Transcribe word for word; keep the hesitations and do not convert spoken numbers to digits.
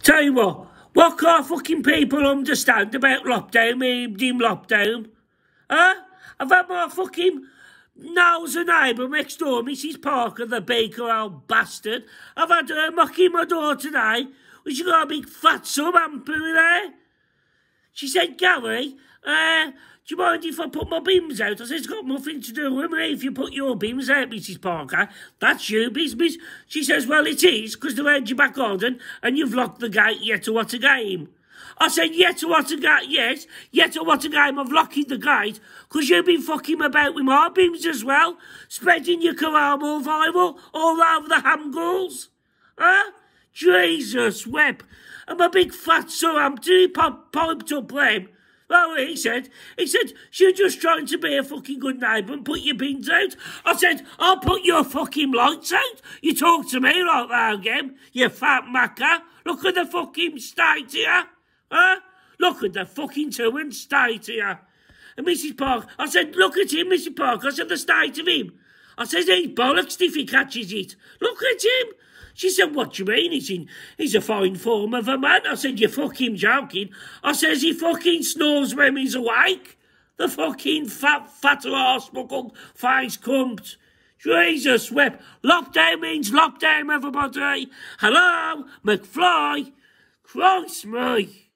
Tell you what, what can fucking people understand about lockdown, me dim lockdown? Huh? I've had my fucking nose a neighbour next door, Missus Parker, the baker old bastard. I've had her knocking my door today. She got a big fat sub hamper in there. She said, Gary, uh, do you mind if I put my bins out? I said, it's got nothing to do with me if you put your bins out, Missus Parker. That's your business. She says, well, it is, because they're around your back garden and you've locked the gate, yet to what a game. I said, yet to what a gate, yes, yet to what a game of locking the gate, because you've been fucking about with my bins as well, spreading your caramel viral all over the hamgulls. Huh? Jesus, Webb. And my big fat son, he pop, piped up them. Oh, he said, he said, you're just trying to be a fucking good neighbour and put your bins out. I said, I'll put your fucking lights out. You talk to me like that again, you fat macker. Look at the fucking state here. Huh? Look at the fucking two and state here. And Missus Parker, I said, look at him, Missus Parker. I said, the state of him. I said, he's bollocks if he catches it. Look at him. She said, what do you mean? He's, in, he's a fine form of a man. I said, you're fucking joking. I says, he fucking snores when he's awake. The fucking fat, fat arse buckled face cunt. Jesus, Webb. Lockdown means lockdown, everybody. Hello, McFly. Christ me.